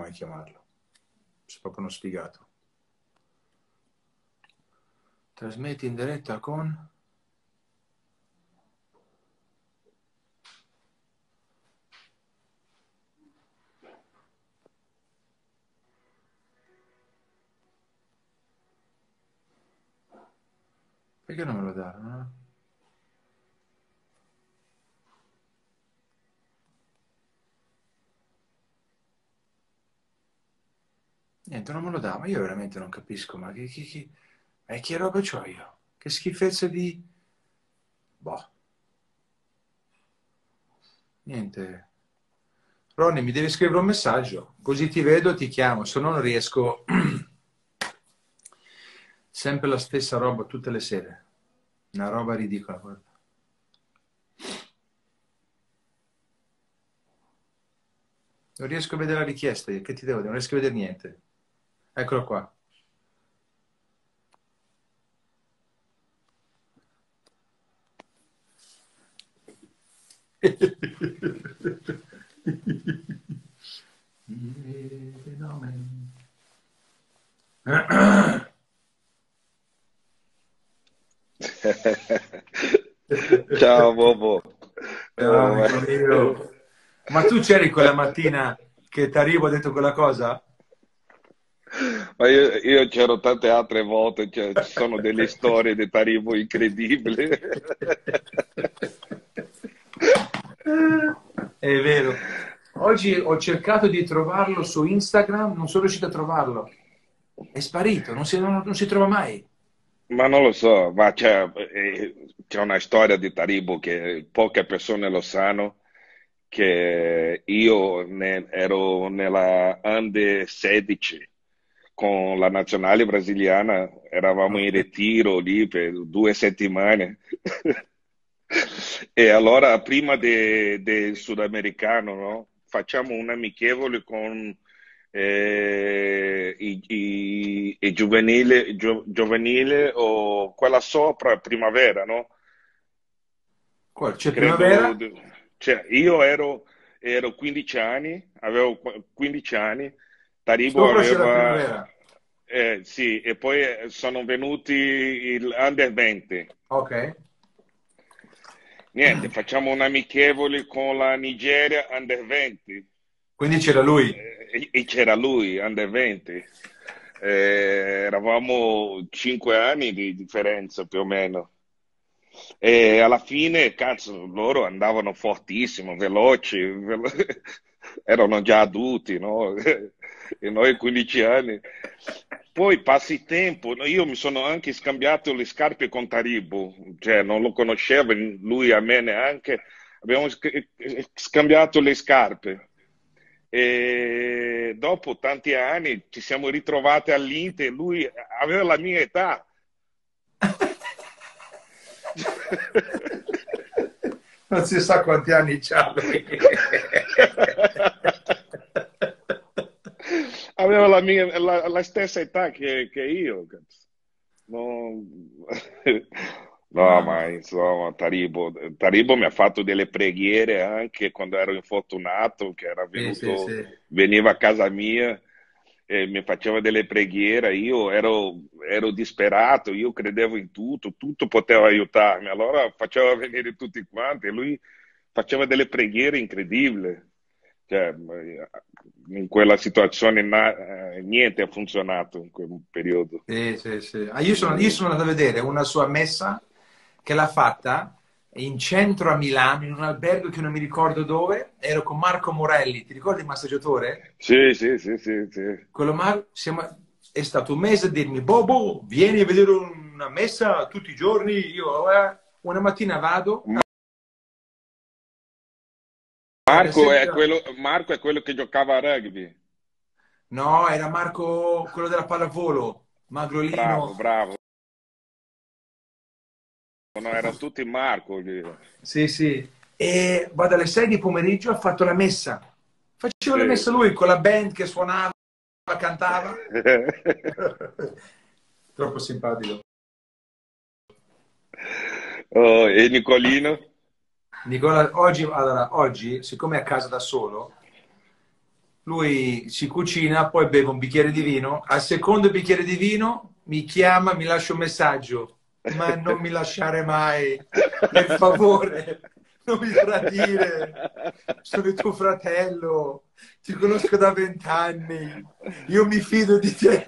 come chiamarlo. Sei proprio uno sfigato. Trasmetti in diretta con... Perché non me lo dà? No? Niente, non me lo dà, ma io veramente non capisco, ma che roba c'ho io? Che schifezza di... Boh. Niente. Ronny, mi devi scrivere un messaggio, così ti vedo, ti chiamo, se no non riesco... Sempre la stessa roba tutte le sere. Una roba ridicola, guarda. Non riesco a vedere la richiesta, io. Che ti devo dire? Non riesco a vedere niente. Eccolo qua. Ciao Bobo. Ciao, amico mio. Ma tu c'eri quella mattina che Taribo ha detto quella cosa? Ma io c'ero tante altre volte, cioè, ci sono delle storie di Taribo incredibili. È vero. Oggi ho cercato di trovarlo su Instagram, non sono riuscito a trovarlo. È sparito, non si trova mai. Ma non lo so, ma c'è una storia di Taribo che poche persone lo sanno, che ero nella Under 16 con la nazionale brasiliana, eravamo in Ok. ritiro lì per 2 settimane. E allora, prima del sudamericano, no? Facciamo un amichevole con i giovanile o quella sopra, primavera, no? Qua c'è Credo, primavera? cioè, ero 15 anni, avevo 15 anni, Taribo Sopra c'è la aveva, primavera. sì, e poi sono venuti il Under 20. Ok. Niente, facciamo un amichevole con la Nigeria Under 20 Quindi c'era lui. e c'era lui, Under 20. Eravamo 5 anni di differenza più o meno. E alla fine, cazzo, loro andavano fortissimo, veloci, erano già adulti, no? E noi 15 anni. Poi passi il tempo, no? Io mi sono anche scambiato le scarpe con Taribo, cioè non lo conoscevo, lui a me neanche, abbiamo scambiato le scarpe. E dopo tanti anni ci siamo ritrovati all'Inter, lui aveva la mia età. Non si sa quanti anni c'ha lui. Aveva la stessa età che io. Cazzo. No, no, ma Mamma. insomma, Taribo mi ha fatto delle preghiere anche quando ero infortunato, che era Sì, sì, sì. veniva a casa mia e mi faceva delle preghiere. Io ero disperato, io credevo in tutto, tutto poteva aiutarmi. Allora faceva venire tutti quanti e lui faceva delle preghiere incredibili. Cioè, in quella situazione niente ha funzionato in quel periodo. Sì, sì, sì. Ah, io sono andato a vedere una sua messa che l'ha fatta in centro a Milano, in un albergo che non mi ricordo dove. Ero con Marco Morelli, ti ricordi il massaggiatore? Sì, sì, sì, sì, sì. Quello è stato un mese a dirmi, Bobo, vieni a vedere una messa tutti i giorni. Io una mattina vado, alle 7 Marco è quello che giocava a rugby. no, era Marco, quello della pallavolo, Bravo, magrolino. bravo. No, erano tutti Marco lì. Sì, sì. E vado alle 6 di pomeriggio, ha fatto la messa. Faceva la Sì. messa lui con la band che suonava, cantava. Troppo simpatico. Oh, e Nicolino? Nicola, oggi, allora, oggi, siccome è a casa da solo, lui si cucina, poi beve un bicchiere di vino, al secondo bicchiere di vino mi chiama, mi lascia un messaggio, ma non mi lasciare mai, per favore, non mi tradire, sono il tuo fratello, ti conosco da 20 anni, io mi fido di te.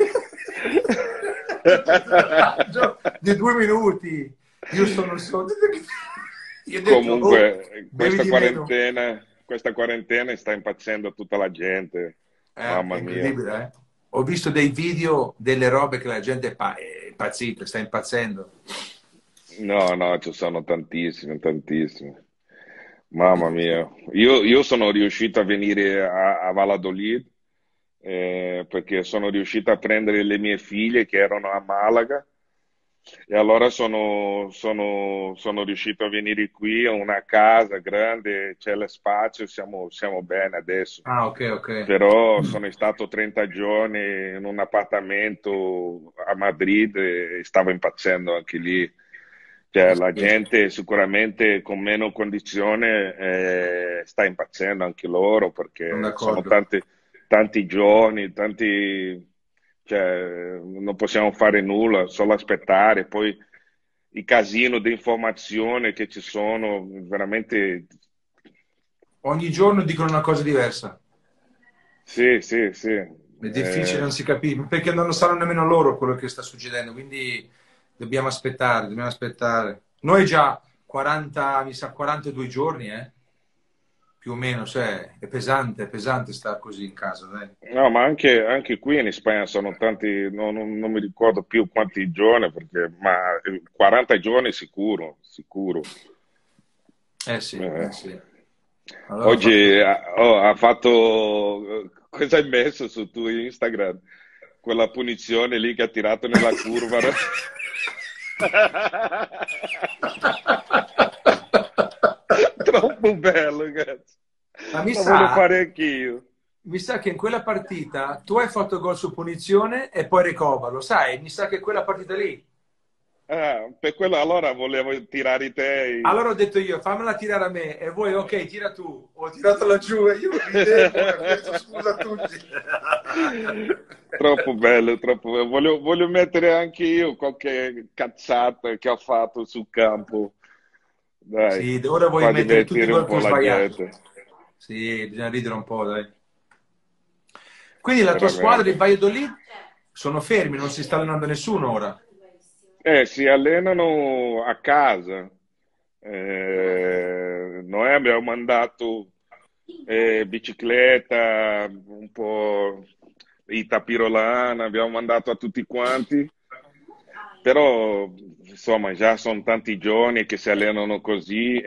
Di 2 minuti, io sono sotto. Io ho detto, oh, Comunque, bevi di meno. questa quarantena sta impazzendo tutta la gente. È Mamma mia. incredibile, eh? Ho visto dei video, delle robe che la gente è impazzita, sta impazzendo. No, no, ci sono tantissime, tantissime. Mamma mia. Io sono riuscito a venire a Valladolid perché sono riuscito a prendere le mie figlie che erano a Malaga e allora sono riuscito a venire qui a una casa grande, c'è lo spazio, siamo bene adesso. Ah, ok, ok. Però sono stato 30 giorni in un appartamento a Madrid e stavo impazzendo anche lì. Cioè, la Sì, gente sicuramente con meno condizione sta impazzendo anche loro sono perché sono d'accordo. tanti giorni, cioè, non possiamo fare nulla, solo aspettare. Poi i casino di informazione che ci sono, veramente. Ogni giorno dicono una cosa diversa. Sì, sì, sì. È difficile, non si capisce, perché non lo sanno nemmeno loro quello che sta succedendo, quindi dobbiamo aspettare, dobbiamo aspettare. Noi già 40, mi sa 42 giorni, più o meno, cioè è pesante stare così in casa, dai. No, ma anche qui in Spagna sono tanti, non mi ricordo più quanti giorni, ma 40 giorni sicuro, sicuro. Eh sì, Eh, eh sì. Allora ho fatto... Oggi ha fatto, cosa hai messo su tuo Instagram? Quella punizione lì che ha tirato nella curva. No? Troppo bello, cazzo. Ma mi Lo voglio sa, fare anch'io. mi sa che in quella partita tu hai fatto gol su punizione e poi recover, lo sai? Mi sa che quella partita lì. Ah, per quello allora volevo tirare te. Allora ho detto io, fammela tirare a me e voi, ok, tira tu. Ho tirato laggiù e io ridevo e ho chiesto scusa a tutti. Troppo bello, troppo bello. Voglio mettere anche io qualche cazzata che ho fatto sul campo. Dai, Sì, ora vuoi fa mettere tutti i divertire un gol che po' ho la sbagliato. gente, Sì, bisogna ridere un po', dai. Quindi la tua squadra di veramente. Valladolid sono fermi, non si sta allenando nessuno ora. Si allenano a casa. Noi abbiamo mandato bicicletta, un po' di tapirolana, abbiamo mandato a tutti quanti, però insomma già sono tanti giorni che si allenano così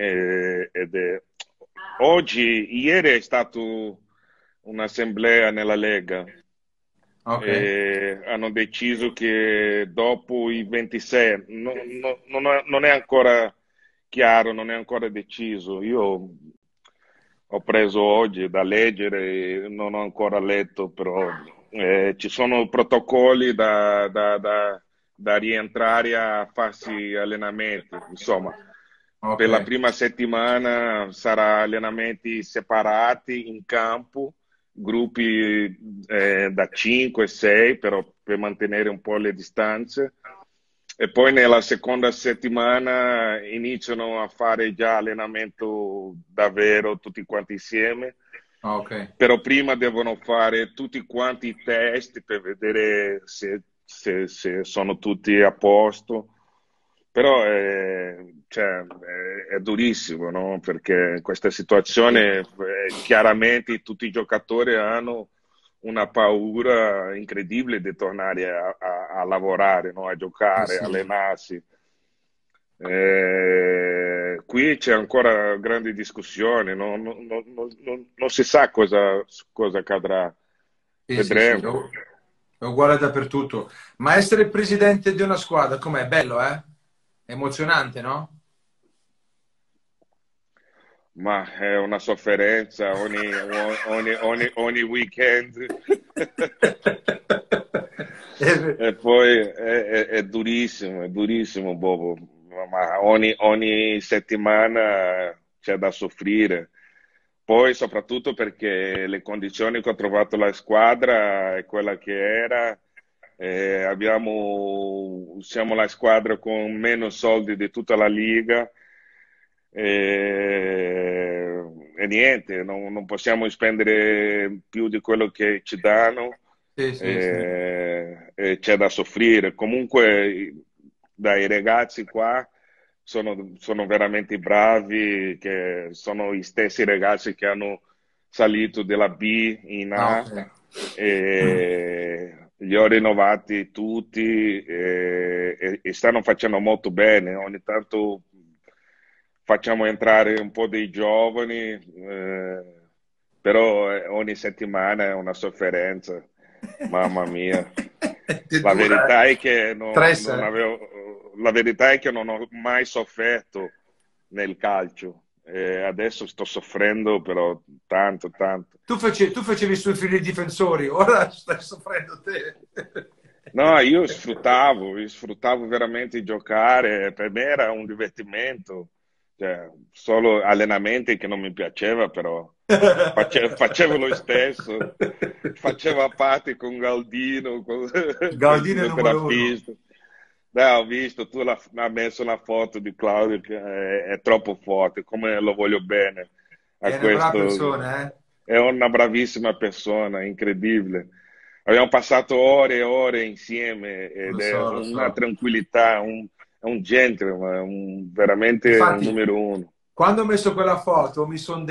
ieri è stato un'assemblea nella Lega Ok, e hanno deciso che dopo i 26, non è ancora chiaro, non è ancora deciso. Io ho preso oggi da leggere, non ho ancora letto, però ci sono protocolli da rientrare a farsi allenamenti. Insomma, ok, per la prima settimana sarà allenamenti separati in campo, gruppi da 5-6 per mantenere un po' le distanze. E poi nella seconda settimana iniziano a fare già allenamento davvero tutti quanti insieme, ok. però prima devono fare tutti quanti i test per vedere se sono tutti a posto. Però cioè, è durissimo, no? Perché in questa Sì, situazione chiaramente tutti i giocatori hanno una paura incredibile di tornare a lavorare, no? A sì, giocare, a sì. allenarsi. Qui c'è ancora grande discussione, no? Non si sa cosa accadrà. Sì, sì, sì, Vedremo. è uguale dappertutto. Ma essere presidente di una squadra, com'è? Bello, eh? È emozionante, no? Ma è una sofferenza ogni weekend. E poi è durissimo, Bobo. Ma ogni settimana c'è da soffrire. Poi soprattutto perché le condizioni che ho trovato la squadra è quella che era. Siamo la squadra con meno soldi di tutta la Liga e niente, non possiamo spendere più di quello che ci danno Sì, sì, sì. e c'è da soffrire. Comunque dai ragazzi qua sono veramente bravi, che sono gli stessi ragazzi che hanno salito dalla B in Ah, A ok. e li ho rinnovati tutti e stanno facendo molto bene. Ogni tanto facciamo entrare un po' dei giovani, però ogni settimana è una sofferenza. Mamma mia. È La dura, verità eh? è che Stress, eh? la verità è che non ho mai sofferto nel calcio. Adesso sto soffrendo però tanto, tanto. Tu facevi soffrire i difensori, ora stai soffrendo te. No, io sfruttavo veramente giocare, per me era un divertimento, cioè, solo allenamenti che non mi piaceva, però facevo lo stesso, facevo a patti con Galdino, con il Gaudino è numero uno. fisioterapista. Dai, ho visto, ha messo una foto di Claudio che è troppo forte, come lo voglio bene a È una brava questo, persona, eh? è una bravissima persona, incredibile. Abbiamo passato ore e ore insieme ed Lo è so, lo una so. tranquillità, è un gentleman, veramente un Infatti, numero uno. quando ho messo quella foto,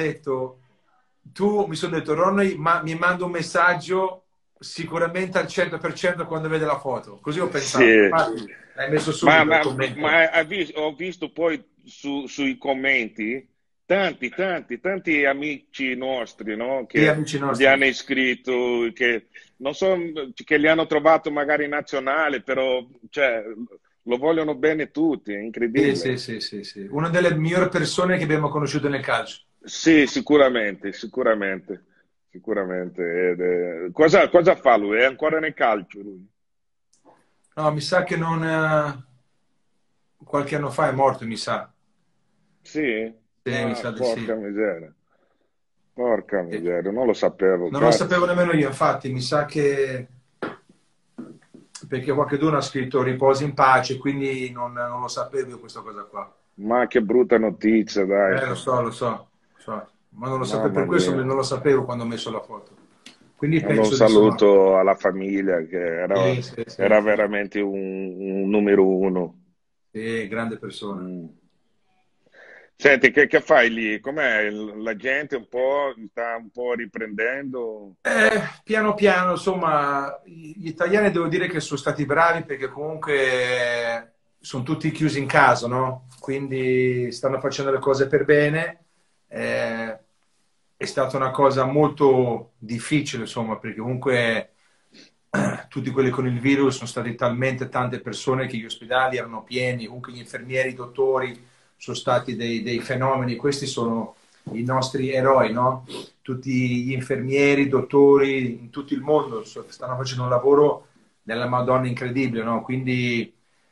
mi sono detto, Ronny, ma mi manda un messaggio sicuramente al 100% quando vede la foto. Così ho pensato. Sì. Infatti, l'hai messo Ma, subito il ma- commento. ma ho visto poi sui commenti tanti amici nostri, no? Sì, Che amici gli nostri. hanno iscritto, che non so, che li hanno trovato magari in nazionale, però cioè, lo vogliono bene tutti, è Sì, sì, incredibile. sì, sì, sì. Una delle migliori persone che abbiamo conosciuto nel calcio. Sì, sicuramente, sicuramente, sicuramente. Cosa fa lui? È ancora nel calcio lui? No, mi sa che non... qualche anno fa è morto, mi sa. Sì? Sì, mi Ah, sa di porca sì. miseria. Porca Sì. miseria, non lo sapevo, Non lo sapevo cazzo. nemmeno io, infatti, mi sa che perché qualcuno ha scritto riposi in pace, quindi non lo sapevo io questa cosa qua. Ma che brutta notizia, dai. Lo so, ma non lo sapevo, per Mamma questo mia. non lo sapevo quando ho messo la foto. Quindi Mando un penso di insomma, saluto alla famiglia che sì, sì, sì, era sì, veramente un numero uno. sì, grande persona. Mm. Senti, che fai lì? Com'è? La gente un po' sta un po' riprendendo? Piano piano, insomma, gli italiani devo dire che sono stati bravi perché comunque sono tutti chiusi in casa, no? Quindi stanno facendo le cose per bene. Eh, è stata una cosa molto difficile, insomma, perché comunque tutti quelli con il virus sono state talmente tante persone che gli ospedali erano pieni, comunque gli infermieri, i dottori sono stati dei fenomeni. Questi sono i nostri eroi, no? Tutti gli infermieri, i dottori in tutto il mondo stanno facendo un lavoro della Madonna incredibile, no? Quindi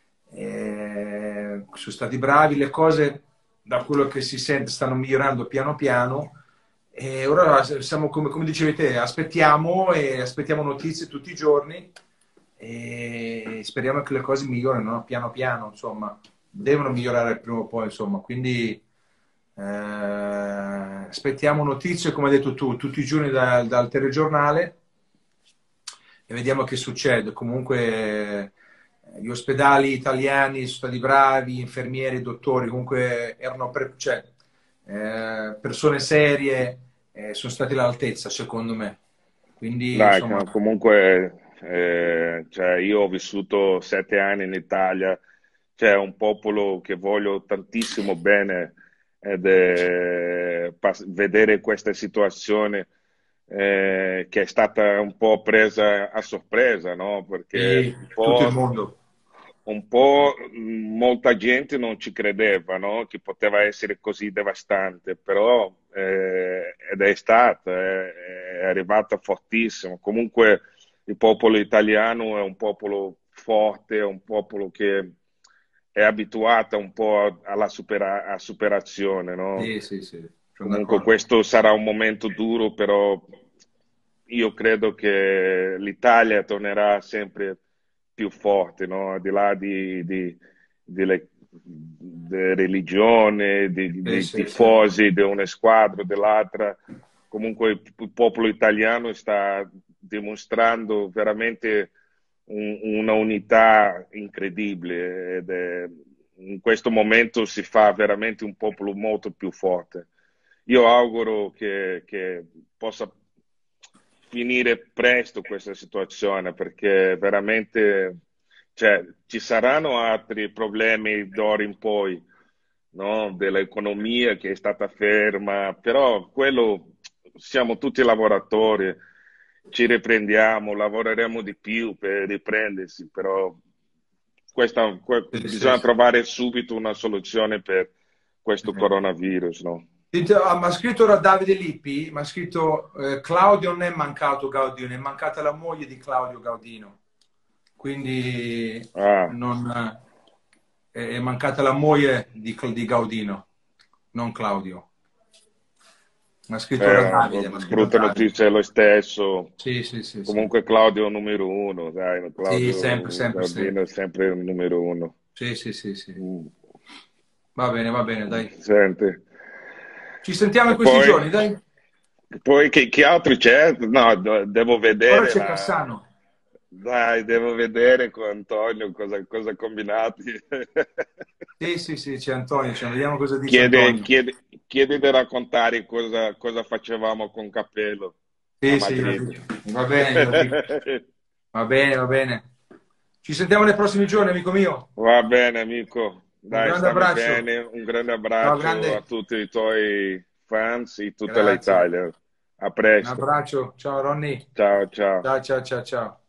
sono stati bravi, le cose da quello che si sente stanno migliorando piano piano e ora siamo come dicevi te, aspettiamo notizie tutti i giorni e speriamo che le cose migliorino, no? Piano piano, insomma, devono migliorare prima o poi, insomma, quindi aspettiamo notizie, come hai detto tu, tutti i giorni dal telegiornale e vediamo che succede. Comunque gli ospedali italiani sono stati bravi, infermieri, dottori, comunque erano cioè, persone serie, sono stati all'altezza, secondo me. Quindi, Dai, insomma, comunque, cioè, io ho vissuto 7 anni in Italia, c'è un popolo che voglio tantissimo bene ed vedere questa situazione che è stata un po' presa a sorpresa, no? Perché sì, tutto il mondo. un po' molta gente non ci credeva, no? Che poteva essere così devastante, però ed è stata, è arrivata fortissimo. Comunque il popolo italiano è un popolo forte, è un popolo che è abituato un po' a superazione, no? Sì, sì, sì. sono Comunque d'accordo. questo sarà un momento duro, però io credo che l'Italia tornerà sempre più forte, no? Al di là di religione, Sì, di sì, sì. tifosi di una squadra o dell'altra. Comunque il popolo italiano sta dimostrando veramente una unità incredibile ed in questo momento si fa veramente un popolo molto più forte. Io auguro che possa finire presto questa situazione perché veramente, cioè, ci saranno altri problemi d'ora in poi, no? Dell'economia che è stata ferma, però quello siamo tutti lavoratori, ci riprendiamo, lavoreremo di più per riprendersi, però Sì, sì, bisogna sì. trovare subito una soluzione per questo coronavirus, no? Mi ha scritto ora Davide Lippi, mi ha scritto Claudio non è mancato Gaudino, è mancata la moglie di Claudio Gaudino. Quindi Ah. non, è mancata la moglie di Gaudino, non Claudio. Mi ha scritto ora Davide, mi ha scritto Brutta Davide. notizia è lo stesso. Sì, sì, sì, sì. Comunque Claudio è il numero uno, dai, Sì, sempre, Claudio sempre, Gardino è sempre. sempre il numero uno. Sì, sì, sì, sì. Mm. Va bene, dai. Senti. Ci sentiamo in E questi giorni, dai. poi che altro c'è? No, devo Ora vedere c'è Cassano. Dai, devo vedere con Antonio cosa ha combinato. Sì, sì, sì, c'è Antonio, vediamo cosa dice Chiede, Antonio. chiede, chiede di raccontare cosa facevamo con Cappello a Sì, sì, glielo Madrid. dico. Va bene, glielo dico. Va bene, va bene. Ci sentiamo nei prossimi giorni, amico mio. Va bene, amico. Un Dai, grande stammi abbraccio. bene. Un grande Ciao, abbraccio a grande. tutti i tuoi fans e tutta Grazie. l'Italia. A Un presto. abbraccio. Ciao, Ronny. Ciao, ciao. Ciao, ciao, ciao, ciao.